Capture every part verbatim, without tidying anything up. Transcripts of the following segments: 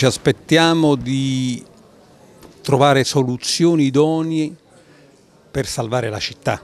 Ci aspettiamo di trovare soluzioni idonee per salvare la città.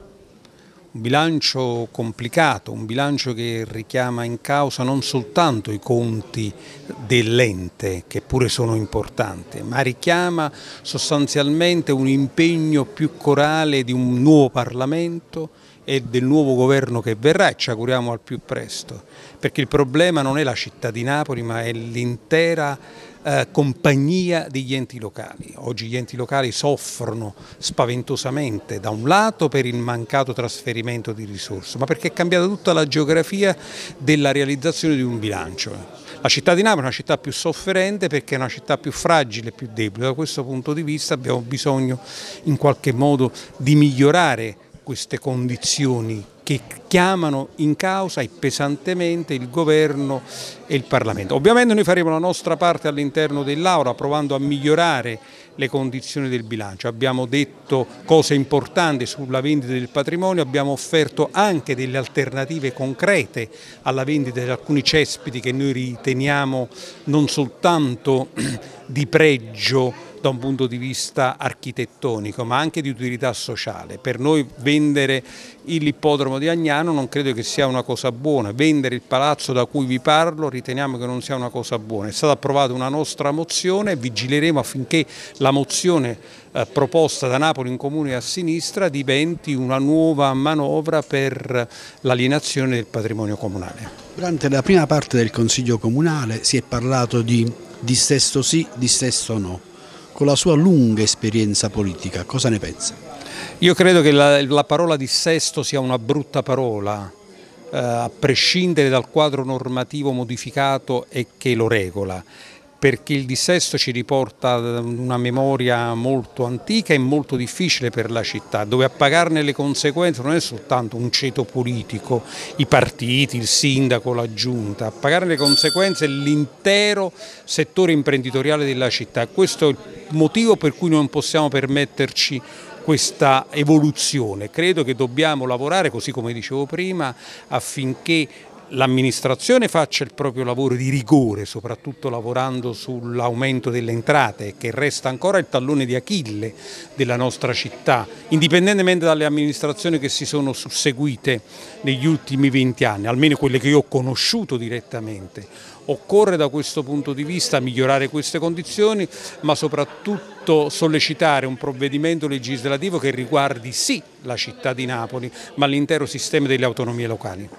Un bilancio complicato, un bilancio che richiama in causa non soltanto i conti dell'ente, che pure sono importanti, ma richiama sostanzialmente un impegno più corale di un nuovo Parlamento e del nuovo governo che verrà, e ci auguriamo al più presto, perché il problema non è la città di Napoli, ma è l'intera Eh, compagnia degli enti locali. Oggi gli enti locali soffrono spaventosamente, da un lato per il mancato trasferimento di risorse, ma perché è cambiata tutta la geografia della realizzazione di un bilancio. La città di Napoli è una città più sofferente perché è una città più fragile, più debole. Da questo punto di vista abbiamo bisogno in qualche modo di migliorare queste condizioni che chiamano in causa e pesantemente il governo e il Parlamento. Ovviamente noi faremo la nostra parte all'interno dell'Aula provando a migliorare le condizioni del bilancio. Abbiamo detto cose importanti sulla vendita del patrimonio, abbiamo offerto anche delle alternative concrete alla vendita di alcuni cespiti che noi riteniamo non soltanto di pregio da un punto di vista architettonico, ma anche di utilità sociale. Per noi vendere l'ippodromo di Agnano non credo che sia una cosa buona, vendere il palazzo da cui vi parlo riteniamo che non sia una cosa buona. È stata approvata una nostra mozione e vigileremo affinché la mozione eh, proposta da Napoli in Comune a sinistra diventi una nuova manovra per l'alienazione del patrimonio comunale. Durante la prima parte del Consiglio Comunale si è parlato di dissesto sì, dissesto no. Con la sua lunga esperienza politica, cosa ne pensa? Io credo che la, la parola dissesto sia una brutta parola, eh, a prescindere dal quadro normativo modificato e che lo regola, perché il dissesto ci riporta ad una memoria molto antica e molto difficile per la città, dove a pagarne le conseguenze non è soltanto un ceto politico, i partiti, il sindaco, la giunta, a pagarne le conseguenze è l'intero settore imprenditoriale della città. Questo è il motivo per cui non possiamo permetterci questa evoluzione. Credo che dobbiamo lavorare, così come dicevo prima, affinché l'amministrazione faccia il proprio lavoro di rigore, soprattutto lavorando sull'aumento delle entrate, che resta ancora il tallone di Achille della nostra città, indipendentemente dalle amministrazioni che si sono susseguite negli ultimi venti anni, almeno quelle che io ho conosciuto direttamente. Occorre da questo punto di vista migliorare queste condizioni, ma soprattutto sollecitare un provvedimento legislativo che riguardi sì la città di Napoli, ma l'intero sistema delle autonomie locali.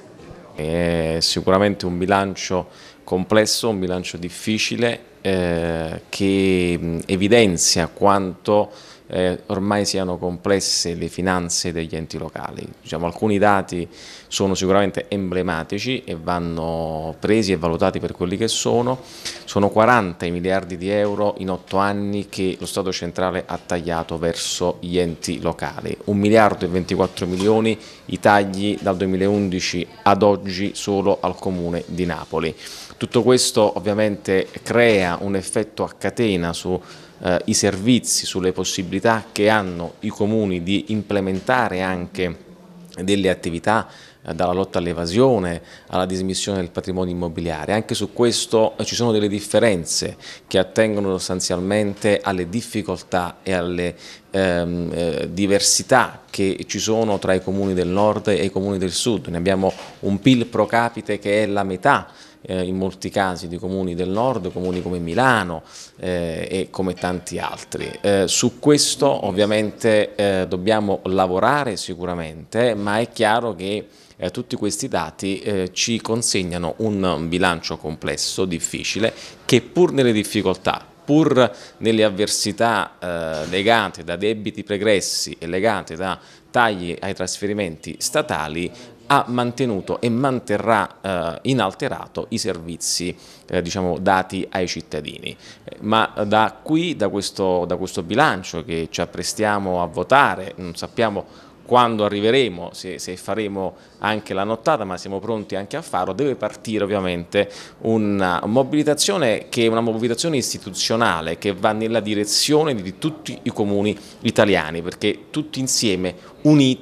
È sicuramente un bilancio complesso, un bilancio difficile eh, che evidenzia quanto eh, ormai siano complesse le finanze degli enti locali. Diciamo, alcuni dati sono sicuramente emblematici e vanno presi e valutati per quelli che sono. Sono quaranta i miliardi di euro in otto anni che lo Stato centrale ha tagliato verso gli enti locali, un miliardo e ventiquattro milioni i tagli dal duemilaundici ad oggi solo al Comune di Napoli. Tutto questo ovviamente crea un effetto a catena su eh, i servizi, sulle possibilità che hanno i comuni di implementare anche delle attività eh, dalla lotta all'evasione alla dismissione del patrimonio immobiliare. Anche su questo eh, ci sono delle differenze che attengono sostanzialmente alle difficoltà e alle ehm, eh, diversità che ci sono tra i comuni del nord e i comuni del sud. Ne abbiamo un P I L pro capite che è la metà Eh, in molti casi di comuni del nord, comuni come Milano eh, e come tanti altri. Eh, su questo ovviamente eh, dobbiamo lavorare sicuramente, ma è chiaro che eh, tutti questi dati eh, ci consegnano un bilancio complesso, difficile, che pur nelle difficoltà, pur nelle avversità eh, legate da debiti pregressi e legate da tagli ai trasferimenti statali, ha mantenuto e manterrà eh, inalterato i servizi eh, diciamo, dati ai cittadini. Eh, ma da qui, da questo, da questo bilancio che ci apprestiamo a votare, non sappiamo quando arriveremo, se, se faremo anche la nottata, ma siamo pronti anche a farlo, deve partire ovviamente una mobilitazione che è una mobilitazione istituzionale che va nella direzione di tutti i comuni italiani, perché tutti insieme, uniti,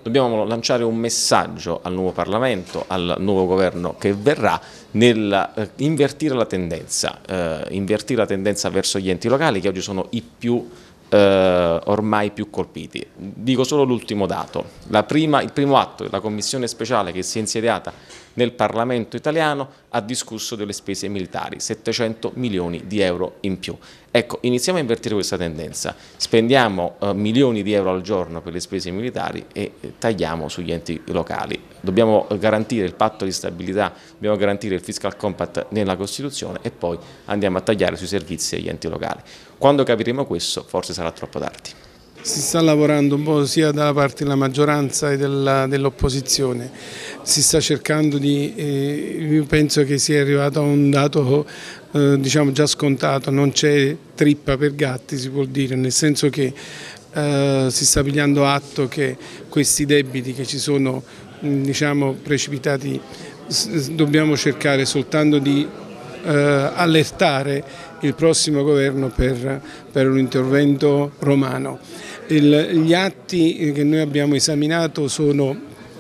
dobbiamo lanciare un messaggio al nuovo Parlamento, al nuovo governo che verrà, nel eh, invertire la tendenza, eh, invertire la tendenza verso gli enti locali che oggi sono i più eh, ormai più colpiti. Dico solo l'ultimo dato, la prima, il primo atto della commissione speciale che si è insediata nel Parlamento italiano ha discusso delle spese militari, settecento milioni di euro in più. Ecco, iniziamo a invertire questa tendenza, spendiamo eh, milioni di euro al giorno per le spese militari e eh, tagliamo sugli enti locali. Dobbiamo garantire il patto di stabilità, dobbiamo garantire il fiscal compact nella Costituzione e poi andiamo a tagliare sui servizi agli enti locali. Quando capiremo questo forse sarà troppo tardi. Si sta lavorando un po' sia dalla parte della maggioranza e dell'opposizione, si sta cercando di, eh, io penso che sia arrivato a un dato eh, diciamo già scontato, non c'è trippa per gatti si può dire, nel senso che eh, si sta pigliando atto che questi debiti che ci sono diciamo precipitati dobbiamo cercare soltanto di eh, allertare il prossimo governo per, per un intervento romano. Il, gli atti che noi abbiamo esaminato sono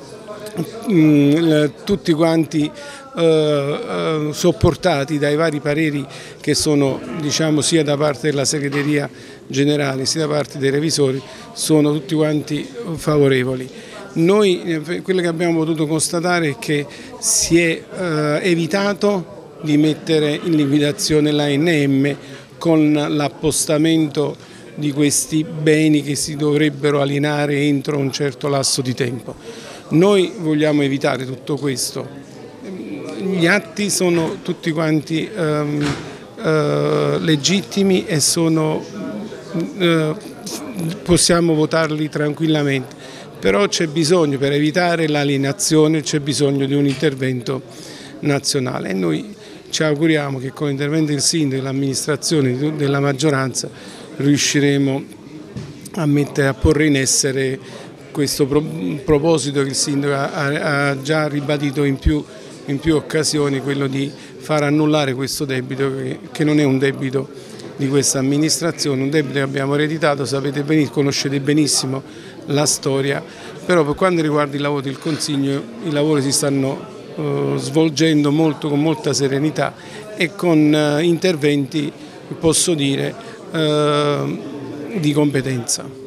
mh, tutti quanti eh, eh, sopportati dai vari pareri che sono diciamo, sia da parte della segreteria generale sia da parte dei revisori, sono tutti quanti favorevoli. Noi quello che abbiamo potuto constatare è che si è eh, evitato di mettere in liquidazione l'A N M con l'appostamento di questi beni che si dovrebbero alienare entro un certo lasso di tempo. Noi vogliamo evitare tutto questo. Gli atti sono tutti quanti um, uh, legittimi e sono, uh, possiamo votarli tranquillamente, però c'è bisogno, per evitare l'alienazione, c'è bisogno di un intervento nazionale e noi ci auguriamo che con l'intervento del sindaco e dell'amministrazione della maggioranza riusciremo a, mettere, a porre in essere questo pro, proposito che il sindaco ha, ha già ribadito in più, in più occasioni, quello di far annullare questo debito che, che non è un debito di questa amministrazione, un debito che abbiamo ereditato, sapete benissimo, conoscete benissimo la storia, però per quanto riguarda i lavori del Consiglio i lavori si stanno Uh, svolgendo molto, con molta serenità e con uh, interventi, posso dire, uh, di competenza.